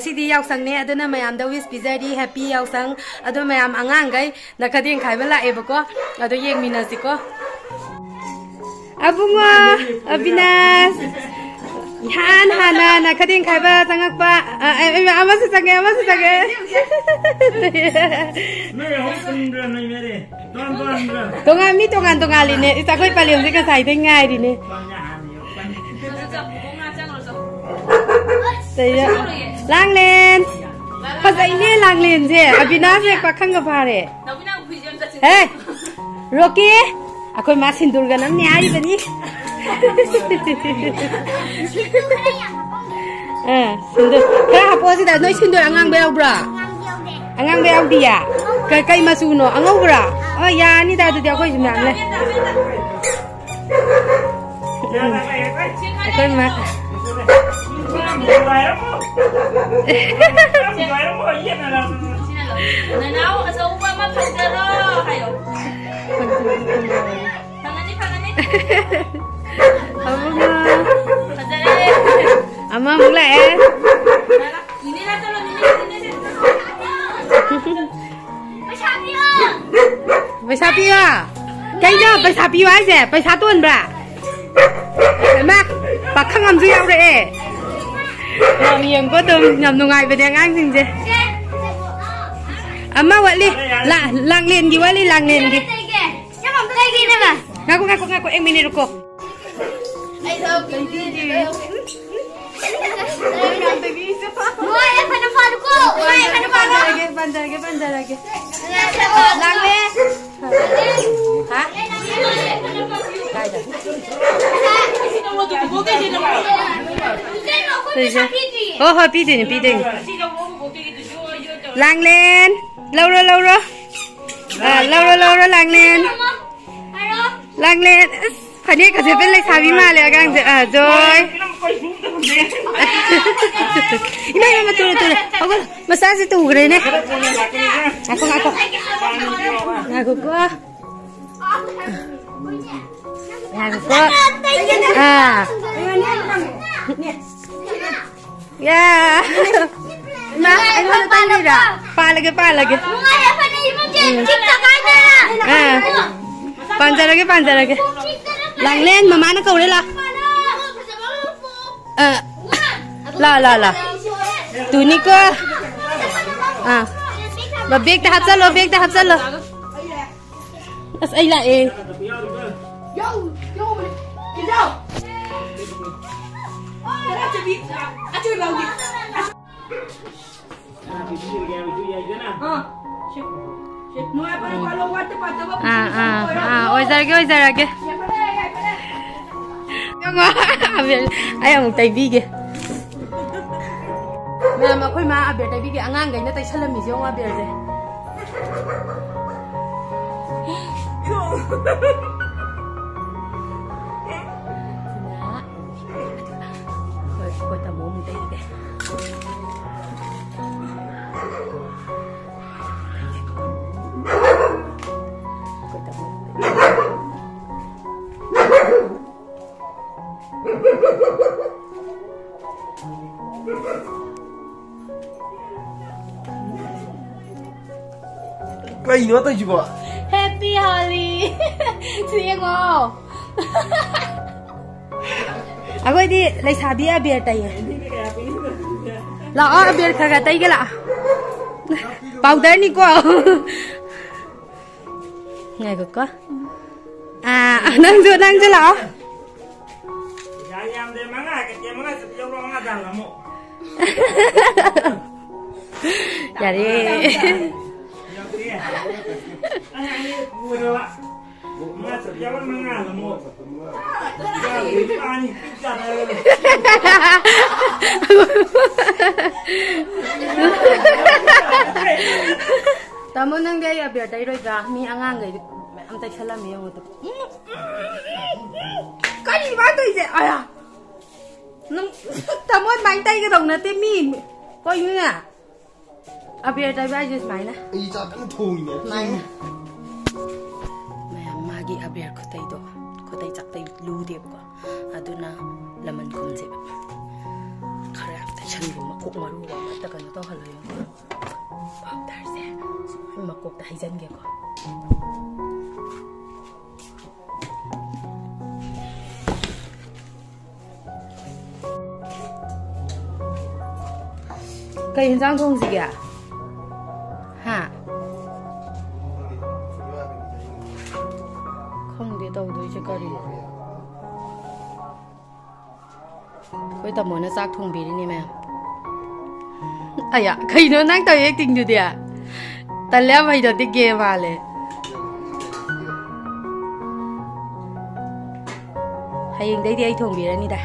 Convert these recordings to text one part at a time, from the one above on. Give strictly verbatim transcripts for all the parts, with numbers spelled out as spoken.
ngasi di yaosang ne aduna myam da wish pizari happy yaosang adu myam angang gai na khading khai bala e bako adu yeng minasi ko abunga abinas han hana na khading khai ba sangak pa amasu sage amasu sage tonga mi tongan tongali ne isa koi paliom se ka sai thai ngai di ne Saya lang len, pas ini lang len je. Abina se pakang kepare. Eh, Rocky, aku masih sindur ganam ni hari tadi. Eh, sindur. Kau apa sih dah? Noi sindur angang beau bra. Angang beau dia. Kau kau masuk no angang bra. Oh ya, ni dah tu dia aku cuma le. Aku mas. Ama mulai eh. Bersapi ah. Kayaknya bersapi aja, bersatuan bra. Mak, pakang amzu yau deh. Làm miệng có tôm nhầm nụ ngại về đèn ăn gì chứ amma vậy đi là lang liền gì vậy đi lang liền gì ngaku ngaku ngaku em mini ruko bandar lagi bandar lagi lang lên hả oh hồi pi tiền pi tiền lang lên lâu rồi lâu rồi à lâu rồi lâu rồi lang lên lang lên phải đi cả sẽ bên lấy xà vi ma liền gang à rồi ini mà tu tu aku massage tu cái này aku aku aku gua aku gua à ya nah anh mau tay đi ra pa lagi pa lagi à panjang lagi panjang lagi lang lên mama nó cầu đấy là à là là là tụi ní cơ à và biết đã hấp dẫn rồi biết đã hấp dẫn rồi ấy lại à à à ôi ra cái ôi ra cái ai ông tay bi kìa mẹ mà khơi mà à biệt tay bi kìa ngang cái nó tay săn mi giống à biệt rồi coi tao muốn tay kìa cái nữa tôi chịu bỏ. Happy Holly, siêng ngô. Aku ini lagi sabi aber tay. Lah aber kagak tay ke lah. Powder ni ko. Ngay ko ko. À, nang ju nang ju lah. Ayam dia mana? Kerja mana? Setiap orang ada lah mu. Jadi. Ayam ni buat apa? Mana setiap orang mana lah mu. Jadi ani pizza lah. Tamu nang dia ya biar dari roda mi angang gay. Am tay salam mi yung ito. Cái gì bán tôi vậy? À, tao muốn bánh tay cái đồng là tên mìn, coi như à? À bây giờ đây bây giờ mày nè. Ý cha cũng thùng nhỉ? Mày nè. Mày mà cái à bây giờ khutei đó, khutei chắc tay lú đẹp quá. À tôi na làm mình không dễ. Khá là ꯁꯟꯒꯤ ꯃꯀꯣꯛ ꯃꯔꯨꯒ ꯑꯃꯠꯇ ꯀꯩꯅꯣ ꯇꯧꯍꯜꯂꯣꯏ ꯄꯥꯎꯗꯔꯁꯦ ꯃꯀꯣꯛꯇ ꯍꯩꯖꯟꯒꯦꯀꯣ ꯀꯩ ꯌꯦꯟꯖꯥꯡ ꯊꯣꯡꯁꯤꯒꯦ ꯍꯥ ꯈꯪꯗꯦ ꯇꯧꯗꯣꯏꯁꯦ ꯀꯔꯤ ꯑꯩꯈꯣꯏ ꯇꯥꯃꯣꯅ ꯆꯥꯛ ꯊꯣꯡꯕꯤꯔꯤꯅꯤ ꯃꯌꯥꯝ ꯑꯌꯥ ꯀꯩꯅꯣ ꯅꯪ ꯇꯧ ꯑꯦꯛꯇꯤꯡꯗꯨꯗꯤ ꯇꯜꯂꯦ ꯌꯥꯝ ꯍꯩꯅꯗꯦ ꯒꯦ ꯃꯥꯜꯂꯦ ꯍꯌꯦꯡꯗꯩꯗꯤ ꯑꯩ ꯊꯣꯡꯕꯤꯔꯅꯤꯗ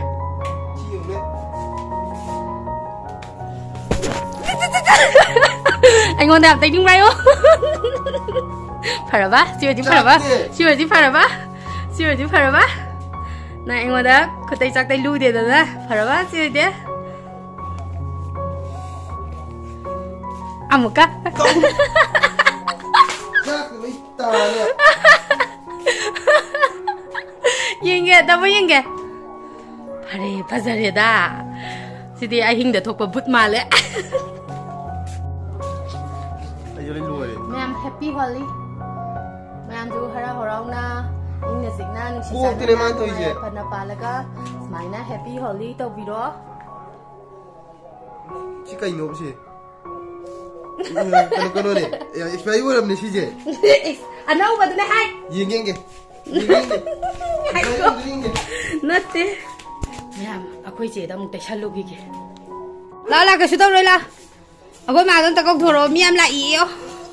ꯑꯩꯉꯣꯟꯗ ꯌꯥꯝ ꯇꯩꯅꯤꯡꯕꯥꯏꯌꯣ ꯐꯔꯕ ꯁꯤ ꯑꯣꯏꯗꯤ ꯐꯔꯕ ꯁꯤ ꯑꯣꯏꯗꯤ ꯐꯔꯕ ꯁꯤ ꯑꯣꯏꯗꯤ ꯐꯔꯕ ꯅꯪ ꯑꯩꯉꯣꯟꯗ ꯈꯨꯇꯩ ꯆꯥꯛꯇꯩ ꯂꯨꯗꯦꯗꯅ ꯐꯔꯕ ꯁꯤ ꯑꯣꯏꯗꯤ ꯑꯃꯨꯛꯀ ꯌꯦꯡꯒꯦ ꯇꯥꯃꯣ ꯌꯦꯡꯒꯦ ꯐꯔꯦ ꯐꯖꯔꯦꯗ ꯁꯤꯗꯤ ꯑꯍꯤꯡꯗ ꯊꯣꯛꯄ ꯕꯨꯠ ꯃꯥꯜꯂꯦ मैम हैप्पी होली मैम जो हरा हराउना इंग नजिकना नुसी जाना पन्ना पालगा स्माइना हैप्पी होली तौबिरो सी कइनो बसे कनो कनो ने एक्सपायरी वरमने सिजे अनौ बदने हाय येंगेंगे येंगेंगे नते मैम अखोई चेदा मुक तैसलुगिगे ला ला कछु तौरै ला अखोई मादन तकौ थोरो मियाम ला इयो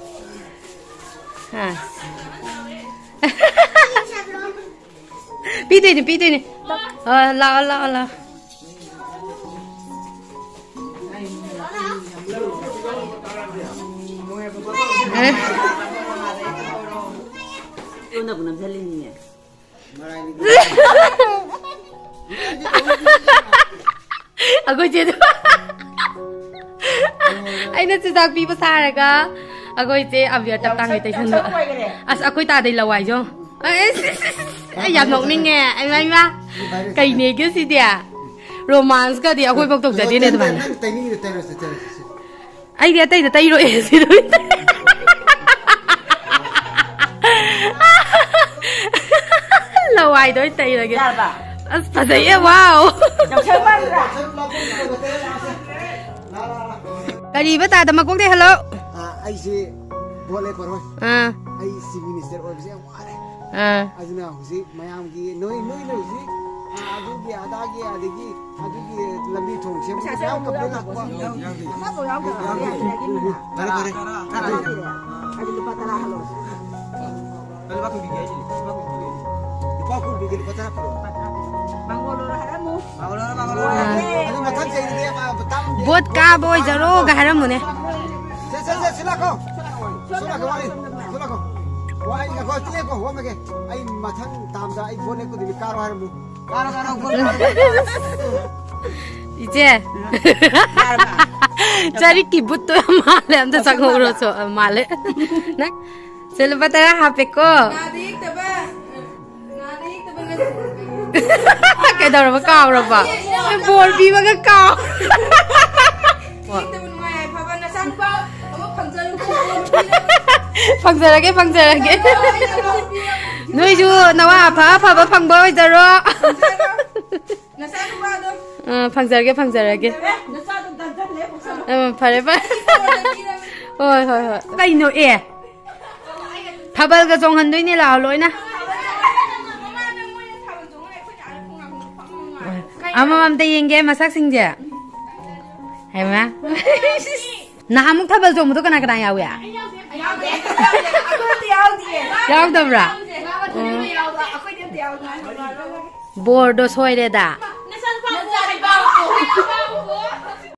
पीते नहीं पीते नहीं ला ला ला अगोई जे अइना चिजाक पीबा सारगा अगोई जे अबिया तप तांगै तैसन अस अखोई तादै लवाइजो अय याम नोकनिंगे अय माइमा कइनेगे सिदे रोमांस का दि अखोई बक तोक जदे ने दबाना अय दे तै तैरो ए सिदो लवाइ दोइ तैरगे अस फजैए वाओ करीबा तादा मकोक दे हेलो आइसे बोले परवा हां आई सी मिनिस्टर ओबसे वारे हां अजना हुसी मयाम की नोई नोई नोई हुसी आदु की आदा की आदि की आदु की लंबी थोंग से याम कब लाकवा मा तो याम का बारे बारे आदि लुपा तला हलो अलवा को बिगे जी लुपा को बिगे पता करो बांगोलो हरामु बांगोलो बांगोलो अदु मथन से दे बता बोट का बोय जरो गहरम मुने से से से सिलाको सिलाको वाली सिलाको वाई का को तिले को हो मगे आई मथन ताम दा आई बोने को दि कारो हरमु कारो कारो इजे चरी की बुत तो माले हम तो संगरो सो माले ना चल बता हापे को नादिक तबा नादिक तबा के दर बा काव रबा बोल बी बगा काव फंगजरगे फंगजरगे नोइजु नवा फा फा फंगबो जरो फंगजरगे फंगजरगे फरे फरे होय होय होय कइनो ए थाबल ग जोंहनदोइने लाव लोइना अमम ते येंगे मसाक सिंजे हैमा नामुक थाबल जोंबो कना कना यावे यावदब्रा बोर्डो सोइरेदा